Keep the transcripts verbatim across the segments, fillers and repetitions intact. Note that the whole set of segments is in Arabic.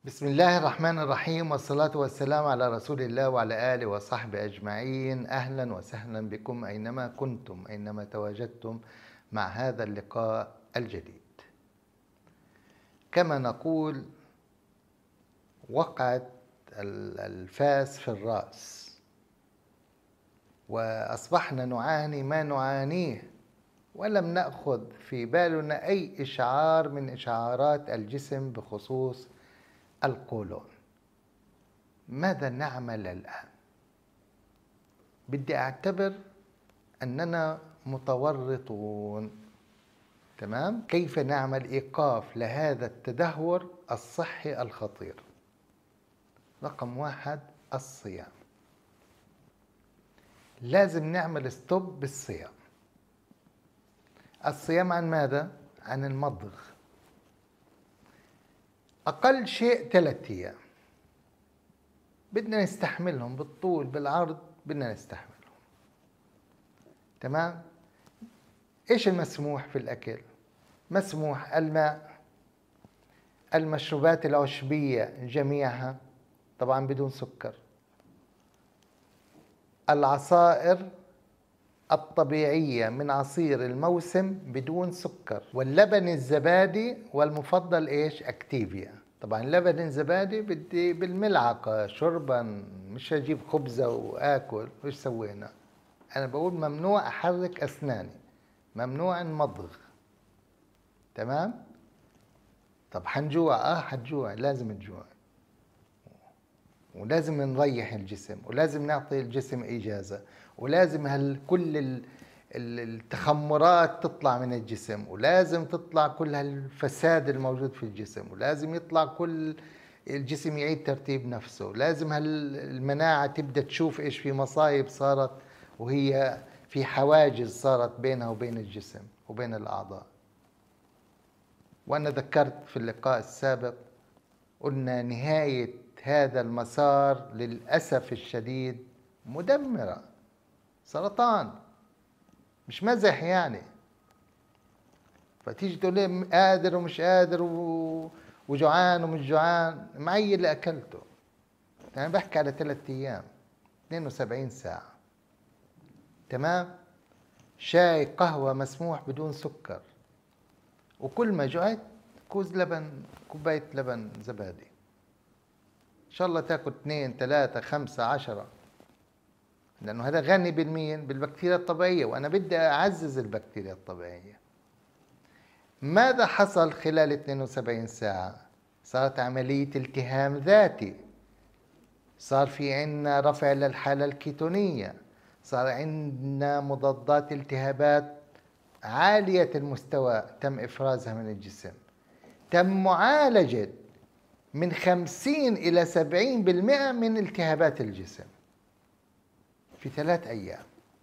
بسم الله الرحمن الرحيم، والصلاة والسلام على رسول الله وعلى آله وصحبه أجمعين. أهلا وسهلا بكم أينما كنتم، أينما تواجدتم مع هذا اللقاء الجديد. كما نقول، وقعت الفاس في الرأس، وأصبحنا نعاني ما نعانيه، ولم نأخذ في بالنا أي إشعار من إشعارات الجسم بخصوص القولون. ماذا نعمل الآن؟ بدي أعتبر أننا متورطون. تمام؟ كيف نعمل إيقاف لهذا التدهور الصحي الخطير؟ رقم واحد، الصيام. لازم نعمل ستوب بالصيام. الصيام عن ماذا؟ عن المضغ. أقل شيء ثلاثة أيام. بدنا نستحملهم بالطول بالعرض، بدنا نستحملهم. تمام؟ ايش المسموح في الاكل؟ مسموح الماء، المشروبات العشبية جميعها طبعا بدون سكر، العصائر الطبيعية من عصير الموسم بدون سكر، واللبن الزبادي، والمفضل ايش؟ اكتيفيا. طبعا لبن الزبادي بدي بالملعقة شربا، مش هجيب خبزة واكل. ايش سوينا؟ انا بقول ممنوع احرك اسناني، ممنوع المضغ. تمام؟ طب حنجوع، اه حنجوع، لازم نجوع، ولازم نريح الجسم، ولازم نعطي الجسم اجازة، ولازم هال كل ال التخمرات تطلع من الجسم، ولازم تطلع كل هالفساد الموجود في الجسم، ولازم يطلع كل الجسم يعيد ترتيب نفسه، لازم هالمناعة تبدأ تشوف ايش في مصايب صارت، وهي في حواجز صارت بينها وبين الجسم وبين الأعضاء. وأنا ذكرت في اللقاء السابق، قلنا نهاية هذا المسار للأسف الشديد مدمرة، سرطان، مش مزح يعني. فتيجي تقول لي قادر ومش قادر و... وجوعان ومش جوعان، معي اللي أكلته. أنا بحكي على ثلاثة أيام، اثنين وسبعين ساعة. تمام؟ شاي قهوة مسموح بدون سكر، وكل ما جوعت كوز لبن، كوباية لبن زبادي. إن شاء الله تاكل اثنين ثلاثة خمسة عشرة، لأنه هذا غني بالمين؟ بالبكتيريا الطبيعية، وأنا بدي أعزز البكتيريا الطبيعية. ماذا حصل خلال اثنين وسبعين ساعة؟ صارت عملية التهام ذاتي، صار في عندنا رفع للحالة الكيتونية، صار عندنا مضادات التهابات عالية المستوى تم إفرازها من الجسم، تم معالجة من خمسين إلى سبعين بالمئة من التهابات الجسم في ثلاث أيام.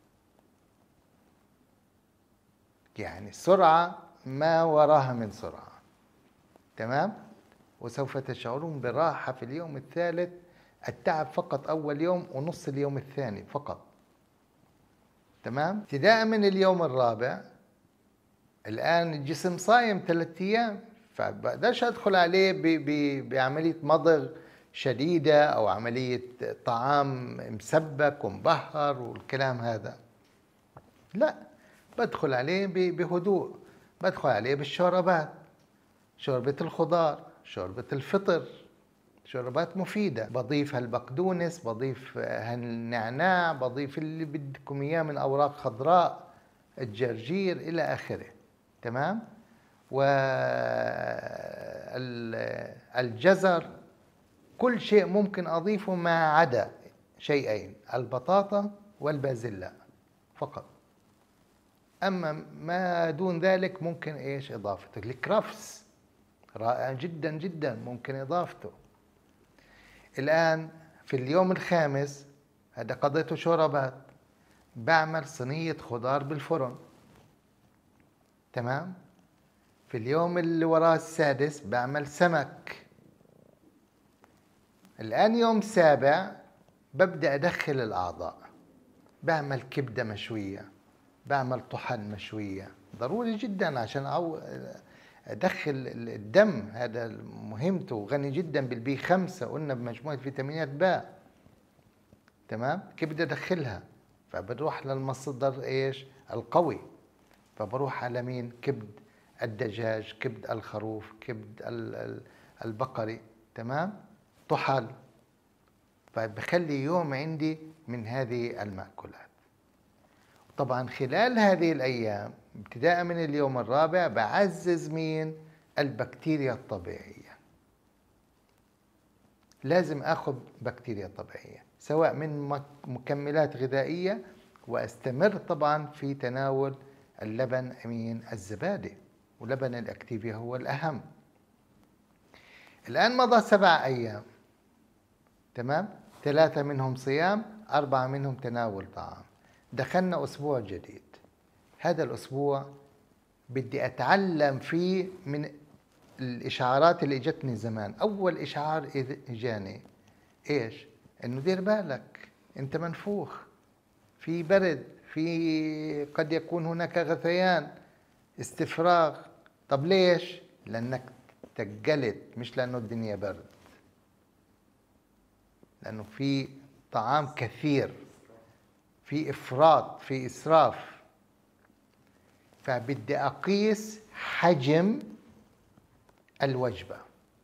يعني سرعة ما وراها من سرعة. تمام؟ وسوف تشعرون براحة في اليوم الثالث، التعب فقط أول يوم ونص اليوم الثاني فقط. تمام؟ ابتداء من اليوم الرابع، الآن الجسم صايم ثلاثة أيام، فبقدرش أدخل عليه ب ب بعملية مضغ شديدة أو عملية طعام مسبك ومبهر والكلام هذا. لا، بدخل عليه بهدوء، بدخل عليه بالشوربات، شوربة الخضار، شوربة الفطر، شوربات مفيدة. بضيف هالبقدونس، بضيف هالنعناع، بضيف اللي بدكم إياه من أوراق خضراء، الجرجير إلى آخره. تمام؟ والجزر، كل شيء ممكن أضيفه ما عدا شيئين، البطاطا والبازلاء فقط. أما ما دون ذلك ممكن إيش إضافته؟ الكرفس رائع جدا جدا، ممكن إضافته. الآن في اليوم الخامس، هذا قضيته شوربات، بعمل صينية خضار بالفرن. تمام؟ في اليوم اللي وراه السادس بعمل سمك. الآن يوم سابع ببدأ أدخل الأعضاء، بعمل كبدة مشوية، بعمل طحن مشوية، ضروري جدا عشان ادخل الدم، هذا مهمته، غني جدا بالبي خمسة، قلنا بمجموعه فيتامينات باء. تمام؟ كيف بدي ادخلها؟ فبروح للمصدر ايش؟ القوي. فبروح على مين؟ كبد الدجاج، كبد الخروف، كبد البقري. تمام؟ طحال. فبخلي يوم عندي من هذه المأكولات. طبعا خلال هذه الأيام ابتداء من اليوم الرابع بعزز مين؟ البكتيريا الطبيعية. لازم أخذ بكتيريا طبيعية سواء من مكملات غذائية، وأستمر طبعا في تناول اللبن من الزبادي، ولبن الأكتيفيا هو الأهم. الآن مضى سبع أيام. تمام؟ ثلاثة منهم صيام، أربعة منهم تناول طعام. دخلنا أسبوع جديد. هذا الأسبوع بدي أتعلم فيه من الإشعارات اللي إجتني زمان. أول إشعار إجاني إيش؟ إنه دير بالك، أنت منفوخ، في برد، في قد يكون هناك غثيان، استفراغ. طب ليش؟ لأنك تقلت، مش لأنه الدنيا برد، لأنه في طعام كثير، في إفراط، في إسراف. فبدي أقيس حجم الوجبة.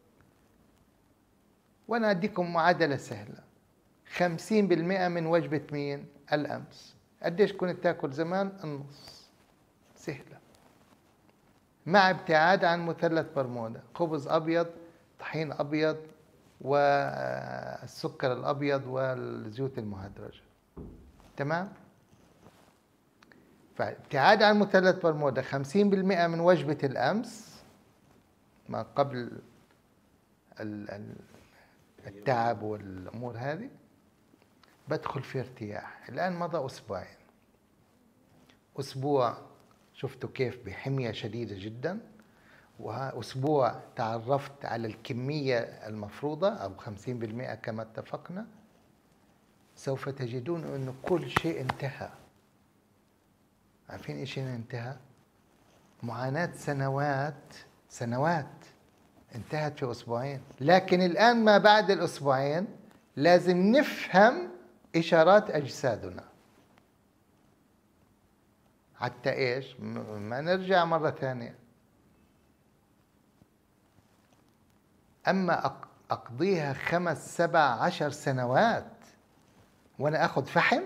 وأنا أديكم معادلة سهلة. خمسين بالمئة من وجبة مين؟ الأمس. قديش كنت تاكل زمان؟ النص. سهلة. مع ابتعاد عن مثلث برمودا، خبز أبيض، طحين أبيض، والسكر الأبيض والزيوت المهدرجة. تمام؟ فابتعاد عن مثلث برمودا خمسين بالمئة من وجبة الأمس ما قبل التعب والأمور هذه، بدخل في ارتياح. الآن مضى أسبوعين. أسبوع شفتوا كيف بحمية شديدة جدا، وأسبوع تعرفت على الكمية المفروضة أو خمسين بالمئة كما اتفقنا. سوف تجدون أن كل شيء انتهى. عارفين إيش انتهى؟ معاناة سنوات سنوات انتهت في أسبوعين. لكن الآن ما بعد الأسبوعين لازم نفهم إشارات أجسادنا حتى إيش؟ ما نرجع مرة ثانية. أما أقضيها خمس سبع عشر سنوات وأنا أخذ فحم،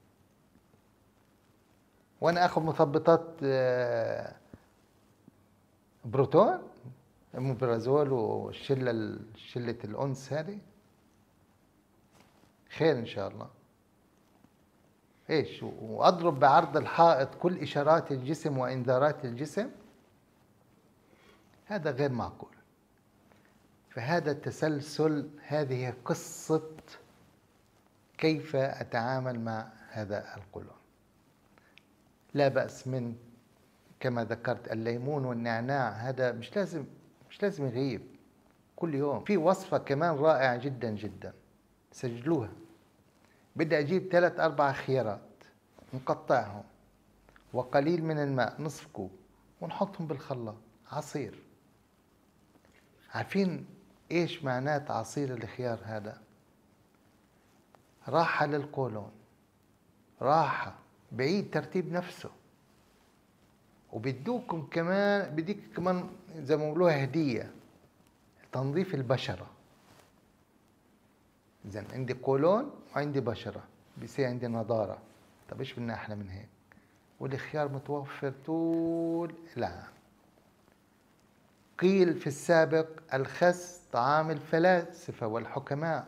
وأنا أخذ مثبطات بروتون، اموبرازول وشلة شلة الأنس هذه، خير إن شاء الله. إيش؟ وأضرب بعرض الحائط كل إشارات الجسم وإنذارات الجسم؟ هذا غير معقول. فهذا التسلسل، هذه قصة كيف أتعامل مع هذا القولون. لا بأس من كما ذكرت الليمون والنعناع، هذا مش لازم مش لازم يغيب كل يوم. في وصفة كمان رائعة جدا جدا، سجلوها. بدي أجيب ثلاث أربع خيارات، نقطعهم، وقليل من الماء نصف كوب، ونحطهم بالخلاط عصير. عارفين إيش معنات عصير الخيار هذا؟ راحة للقولون، راحة، بعيد ترتيب نفسه. وبدوكم كمان، بديك كمان زي ما بيقولوها هدية، تنظيف البشرة. إذن عندي قولون وعندي بشرة، بيصير عندي نضارة. طب إيش بدنا أحلى من هيك؟ والخيار متوفر طول العام. قيل في السابق الخس طعام الفلاسفة والحكماء.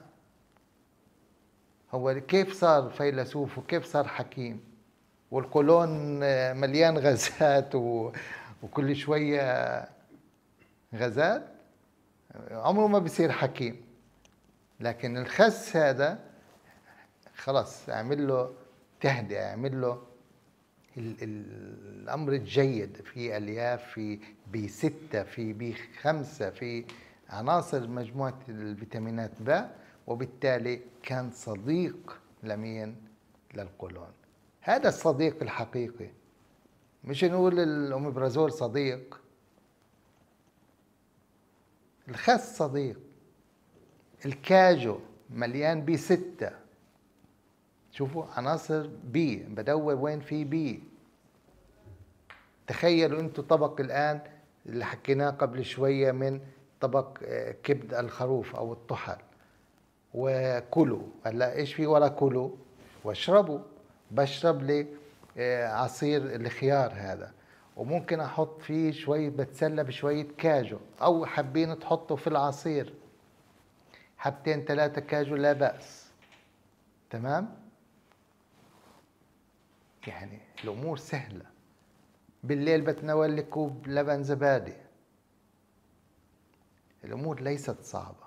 هو كيف صار فيلسوف وكيف صار حكيم؟ والقولون مليان غازات وكل شوية غازات، عمره ما بيصير حكيم. لكن الخس هذا خلاص اعمل له تهدئة، اعمل له الأمر الجيد، في ألياف، في بي ستة، في بي خمسة، في عناصر مجموعة الفيتامينات ب، وبالتالي كان صديق لمين؟ للقولون. هذا الصديق الحقيقي، مش نقول الأوميبرازول صديق. الخس صديق. الكاجو مليان بي ستة. شوفوا عناصر بي، بدور وين في بي. تخيلوا انتم طبق الآن اللي حكيناه قبل شوية من طبق كبد الخروف أو الطحل، وكلوا. هلا ايش في ورا كلوا؟ واشربوا. بشرب لي عصير الخيار هذا، وممكن احط فيه شوية، بتسلى بشوية كاجو، او حابين تحطوا في العصير حبتين ثلاثة كاجو لا بأس. تمام؟ يعني الامور سهلة. بالليل بتناول لي كوب لبن زبادي. الامور ليست صعبة.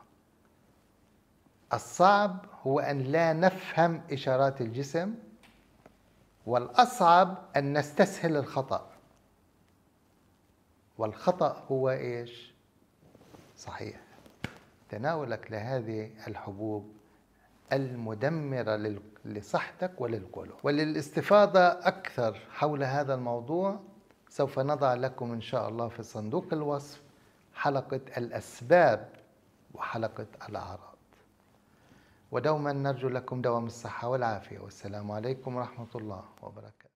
الصعب هو ان لا نفهم اشارات الجسم، والاصعب ان نستسهل الخطأ. والخطأ هو ايش؟ صحيح، تناولك لهذه الحبوب المدمرة لصحتك وللقلب. وللاستفاضة أكثر حول هذا الموضوع سوف نضع لكم إن شاء الله في صندوق الوصف حلقة الأسباب وحلقة الأعراض. ودوما نرجو لكم دوام الصحة والعافية، والسلام عليكم ورحمة الله وبركاته.